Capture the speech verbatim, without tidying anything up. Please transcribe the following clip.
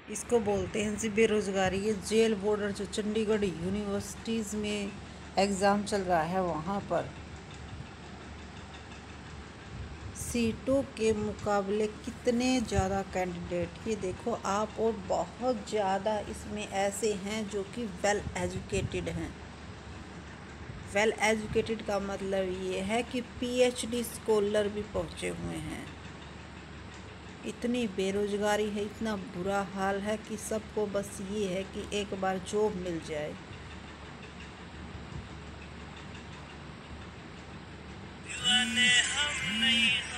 इसको बोलते हैं जी बेरोज़गारी। ये जेल बॉर्डर जो चंडीगढ़ यूनिवर्सिटीज़ में एग्ज़ाम चल रहा है, वहाँ पर सीटों के मुकाबले कितने ज़्यादा कैंडिडेट, ये देखो आप, और बहुत ज़्यादा इसमें ऐसे हैं जो कि वेल एजुकेटेड हैं। वेल एजुकेटेड का मतलब ये है कि पीएचडी स्कॉलर भी पहुँचे हुए हैं। इतनी बेरोज़गारी है, इतना बुरा हाल है कि सबको बस ये है कि एक बार जॉब मिल जाए। दीवाने हम नहीं